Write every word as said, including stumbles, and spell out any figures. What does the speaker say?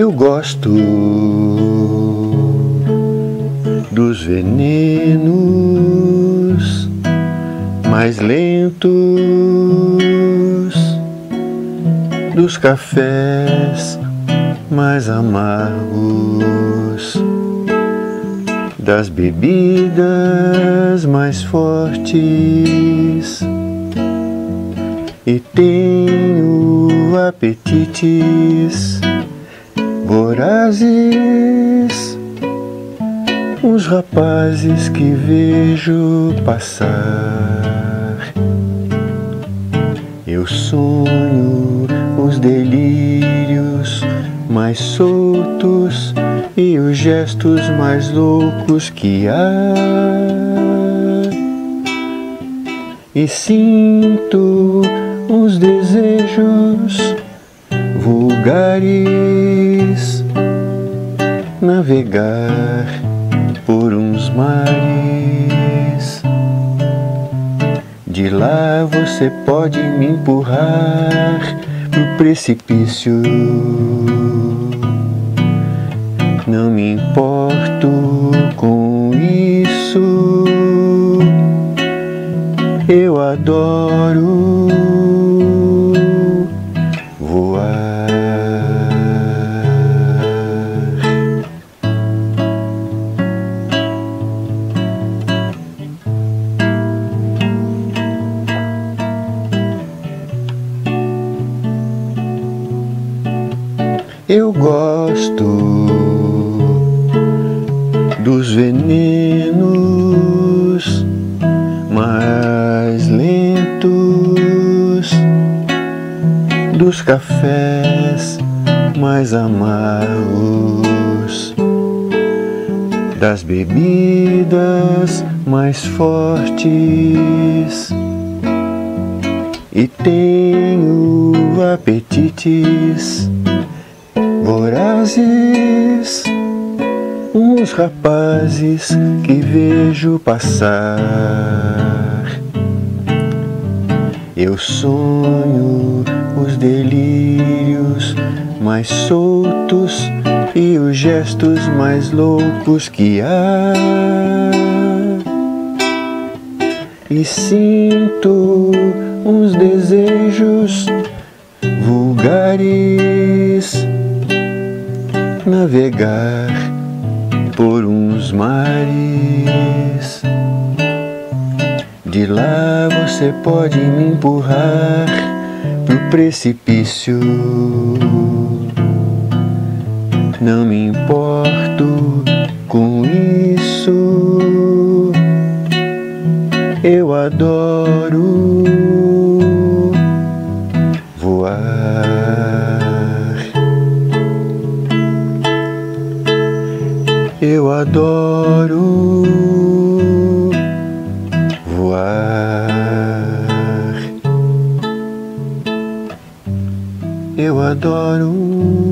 Eu gosto dos venenos mais lentos, dos cafés mais amargos, das bebidas mais fortes, e tenho apetites vorazes, uns rapazes que vejo passar. Eu sonho os delírios mais soltos e os gestos mais loucos que há, e sinto uns desejos vulgares, navegar por uns mares. De lá você pode me empurrar pro precipício. Não me importo com isso. Eu adoro voar. Eu gosto dos venenos mais lentos, dos cafés mais amargos, das bebidas mais fortes, e tenho apetites vorazes, uns rapazes que vejo passar. Eu sonho os delírios mais soltos e os gestos mais loucos que há, e sinto uns desejos vulgares, navegar por uns mares. De lá você pode me empurrar pro precipício. Não me importo com isso. Eu adoro voar. Eu adoro voar. Eu adoro